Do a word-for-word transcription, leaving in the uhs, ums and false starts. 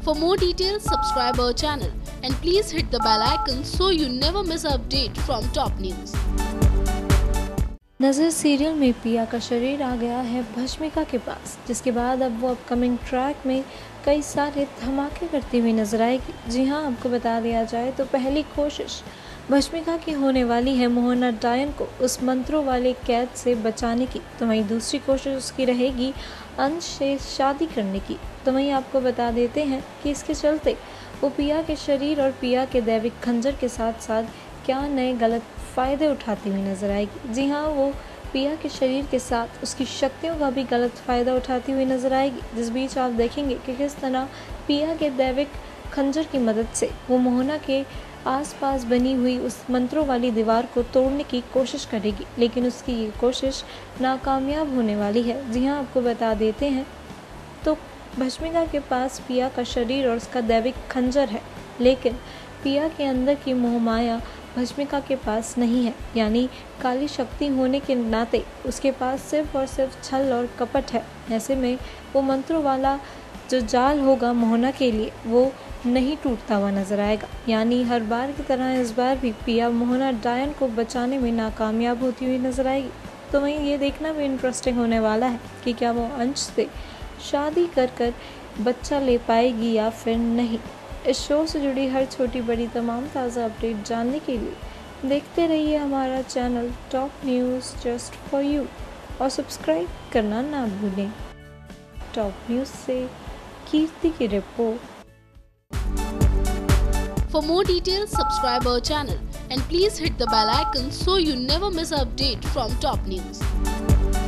For more details, subscribe our channel and please hit the bell icon so you never miss an update from top news. नज़र serial में पिया का शरीर आ गया है भस्मिका के पास, जिसके बाद अब वो अपकमिंग ट्रैक में कई सारे धमाके करती हुई नजर आएगी। जी हाँ, आपको बता दिया जाए तो पहली कोशिश भस्मिका की होने वाली है मोहना डायन को उस मंत्रों वाले कैद से बचाने की, तो वहीं दूसरी कोशिश उसकी रहेगी अंश से शादी करने की। तो वहीं आपको बता देते हैं कि इसके चलते वो पिया के शरीर और पिया के दैविक खंजर के साथ साथ क्या नए गलत फ़ायदे उठाती हुई नजर आएगी। जी हाँ, वो पिया के शरीर के साथ उसकी शक्तियों का भी गलत फ़ायदा उठाती हुई नजर आएगी। जिस बीच आप देखेंगे कि किस तरह पिया के दैविक खंजर की मदद से वो मोहना के आसपास बनी हुई उस मंत्रों वाली दीवार को तोड़ने की कोशिश करेगी, लेकिन उसकी ये कोशिश नाकामयाब होने वाली है। जी हाँ, आपको बता देते हैं तो भस्मिका के पास पिया का शरीर और उसका दैविक खंजर है, लेकिन पिया के अंदर की मोहमाया भस्मिका के पास नहीं है, यानी काली शक्ति होने के नाते उसके पास सिर्फ और सिर्फ छल और कपट है। ऐसे में वो मंत्रों वाला जो जाल होगा मोहना के लिए वो नहीं टूटता हुआ नजर आएगा, यानी हर बार की तरह इस बार भी पिया मोहना डायन को बचाने में नाकामयाब होती हुई नजर आएगी। तो वहीं ये देखना भी इंटरेस्टिंग होने वाला है कि क्या वो अंश से शादी कर कर बच्चा ले पाएगी या फिर नहीं। इस शो से जुड़ी हर छोटी बड़ी तमाम ताज़ा अपडेट जानने के लिए देखते रहिए हमारा channel top news just for you और सब्सक्राइब करना ना भूलें। टॉप न्यूज़ से कीर्ति की रिपोर्ट। For more details, subscribe our channel and please hit the bell icon so you never miss an update from top news.